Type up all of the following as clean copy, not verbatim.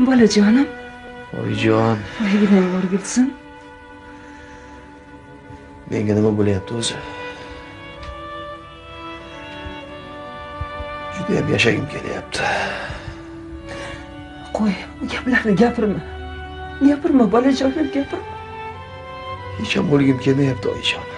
Bolajonim. Oyijon. Voyginang o'rgilsin. Menga nima bo'lyapti o'zi? Juda ham yashagim kelyapti. Qo'y, bu gaplarni gapirma. Gapirma bolajonim, gapirma. Hech ham o'lgim kelmayapti oyijon.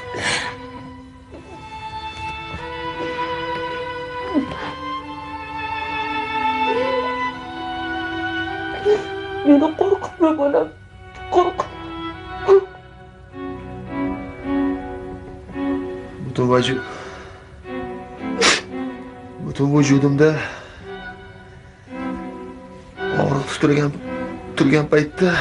Meni qo'rqitma bolam. Qo'rq. Butun vujudimda og'riq turgan paytda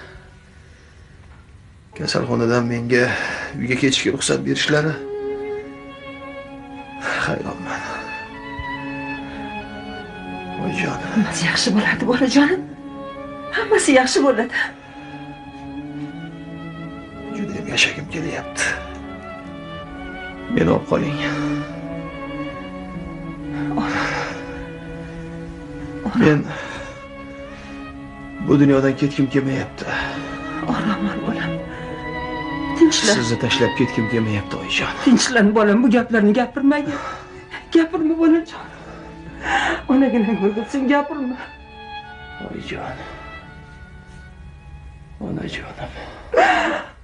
kasalxonadan menga uyga ketishga ruxsat berishlari hayronman. Oyijon. Hammasi yaxshi bo'ladi bolajonim. Hammasi yaxshi bo'ladi. Juda ham yashagim kelyapti. Meni olib qoling. Men bu dunyodan ketgim kelmayapti. Oraman bolam. Tinchlan. Sizni tashlab ketgim kelmayapti oyijon. Tinchlan bolam, bu gaplarni gapirmagin. Gapirma bolajon. Onaginang o'rgilsin, gapirma. Oyijon. Onajonim.